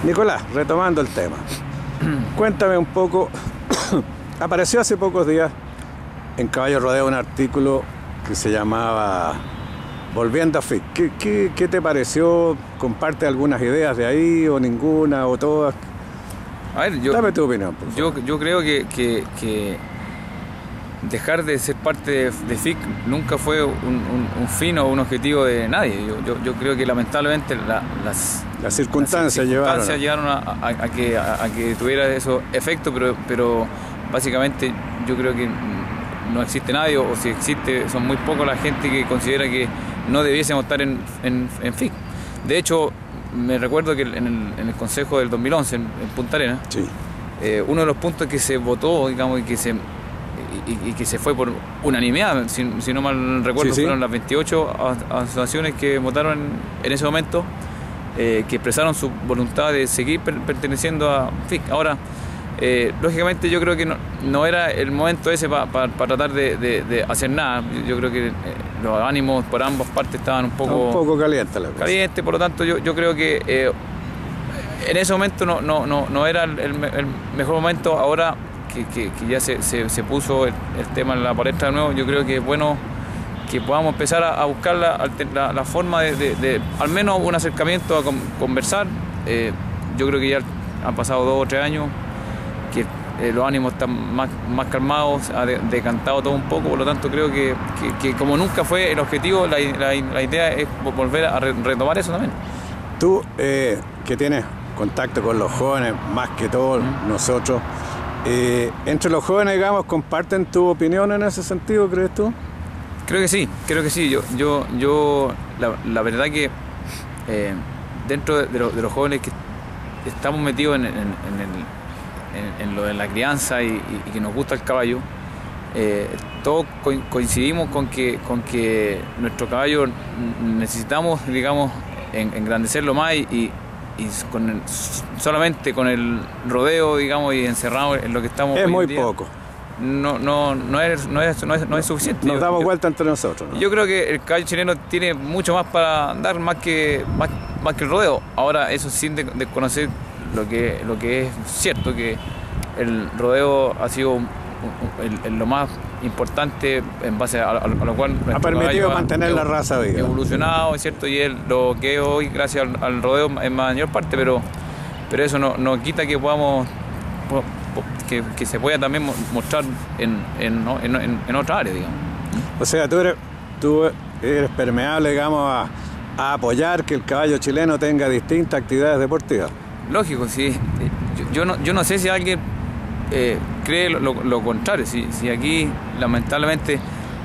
Nicolás, retomando el tema, cuéntame un poco, apareció hace pocos días en Caballo Rodeo un artículo que se llamaba Volviendo a FIC. ¿Qué te pareció? ¿Comparte algunas ideas de ahí o ninguna o todas? A ver, dame tu opinión, por favor. Yo creo que dejar de ser parte de FIC nunca fue un fin o un objetivo de nadie. Yo creo que lamentablemente las circunstancias llegaron a que tuviera esos efectos, pero básicamente yo creo que no existe nadie, o si existe son muy pocos la gente que considera que no debiésemos estar en FIC. De hecho, me recuerdo que en el Consejo del 2011 en Punta Arenas, sí, uno de los puntos que se votó, digamos, y que se fue por unanimidad, si no mal recuerdo, sí, fueron las 28 asociaciones que votaron en ese momento, que expresaron su voluntad de seguir perteneciendo a FIC. Ahora, lógicamente yo creo que no era el momento ese para tratar de hacer nada. Yo creo que los ánimos por ambas partes estaban un poco calientes, por lo tanto yo creo que en ese momento no era el mejor momento. Ahora que ya se puso el tema en la palestra de nuevo, yo creo que es bueno que podamos empezar a buscar la forma de al menos un acercamiento a conversar. Yo creo que ya han pasado 2 o 3 años que los ánimos están más calmados, ha decantado todo un poco, por lo tanto creo que como nunca fue el objetivo, la idea es volver a retomar eso también. Tú, que tienes contacto con los jóvenes más que todos nosotros, entre los jóvenes, digamos, ¿comparten tu opinión en ese sentido, crees tú? Creo que sí. Yo la verdad que dentro de los jóvenes que estamos metidos en lo de la crianza y que nos gusta el caballo, todos coincidimos con que nuestro caballo necesitamos, digamos, engrandecerlo más y solamente con el rodeo, digamos, y encerrado en lo que estamos es hoy muy en día, poco. No es suficiente. Nos damos vuelta entre nosotros, ¿no? Yo creo que el caballo chileno tiene mucho más para dar, más que el rodeo. Ahora, eso sin desconocer lo que es cierto, que el rodeo ha sido lo más importante en base a lo cual ha permitido mantener la raza viva, evolucionado, ¿cierto? Y lo que hoy, gracias al rodeo, en mayor parte, pero eso no quita que podamos que se pueda también mostrar en otra área, digamos. O sea, tú eres permeable, digamos, a apoyar que el caballo chileno tenga distintas actividades deportivas. Lógico, sí. Yo no sé si alguien cree lo contrario. Si aquí, lamentablemente,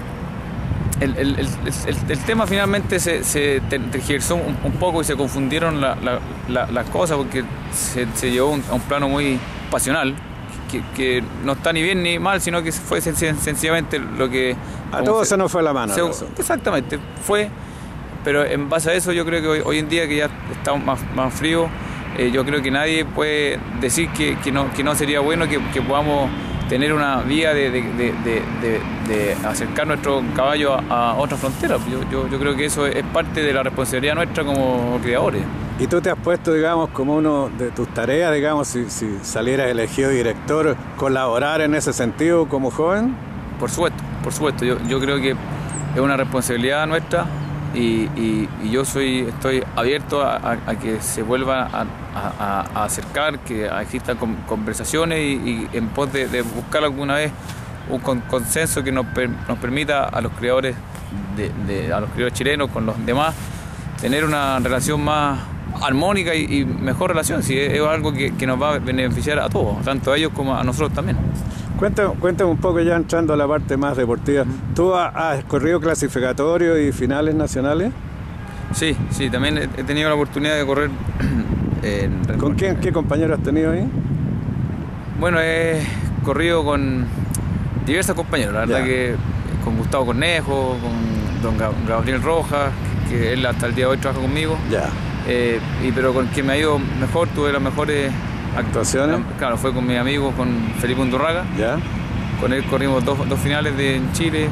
el tema finalmente se tergiversó un poco y se confundieron las cosas, porque se llevó a un plano muy pasional, que no está ni bien ni mal, sino que fue sencillamente lo que... A todos se nos fue la mano. Exactamente, fue. Pero en base a eso, yo creo que hoy en día, que ya estamos más fríos, yo creo que nadie puede decir que no sería bueno que podamos tener una vía de acercar nuestro caballo a otras fronteras. Yo creo que eso es parte de la responsabilidad nuestra como criadores. ¿Y tú te has puesto, digamos, como uno de tus tareas, digamos, si salieras elegido director, colaborar en ese sentido como joven? Por supuesto. Yo creo que es una responsabilidad nuestra. Y yo estoy abierto a que se vuelva a acercar, que existan conversaciones y en pos de buscar alguna vez un consenso que nos permita a los criadores a los criadores chilenos con los demás tener una relación más armónica y mejor relación. Si es algo que nos va a beneficiar a todos, tanto a ellos como a nosotros también. Cuéntame un poco, ya entrando a la parte más deportiva. ¿Tú has corrido clasificatorios y finales nacionales? Sí, también he tenido la oportunidad de correr. ¿Con qué compañero has tenido ahí? Bueno, he corrido con diversos compañeros, la verdad, que con Gustavo Cornejo, con don Gabriel Rojas, que él hasta el día de hoy trabaja conmigo. Pero con quien me ha ido mejor, tuve las mejores actuaciones. Claro, fue con mis amigos, con Felipe Undurraga. Con él corrimos dos finales en Chile,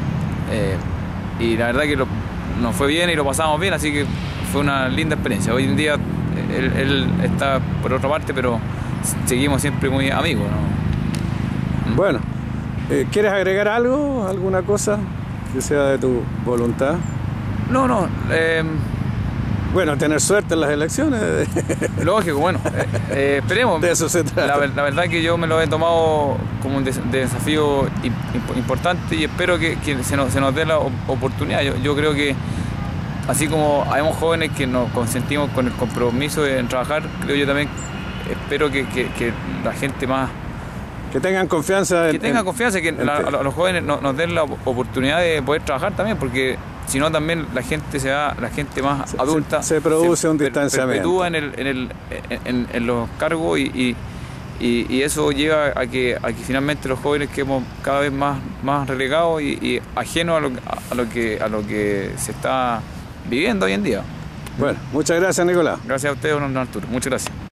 y la verdad que nos fue bien y lo pasamos bien, así que fue una linda experiencia. Hoy en día él está por otra parte, pero seguimos siempre muy amigos, ¿no? Bueno, ¿quieres agregar algo, alguna cosa que sea de tu voluntad? No, bueno, tener suerte en las elecciones. lógico, bueno, esperemos. De eso se trata. La verdad que yo me lo he tomado como un desafío importante y espero que se nos dé la oportunidad. Yo creo que así como hayamos jóvenes que nos consentimos con el compromiso en trabajar, creo yo también espero que la gente más... Que tengan confianza. Que a los jóvenes nos den la oportunidad de poder trabajar también, porque si no también la gente más adulta se produce un distanciamiento, perpetúa en los cargos y eso lleva a que finalmente los jóvenes quedemos cada vez más relegados y ajenos a lo que se está viviendo hoy en día. Bueno, muchas gracias, Nicolás. Gracias a usted, don Arturo. Muchas gracias.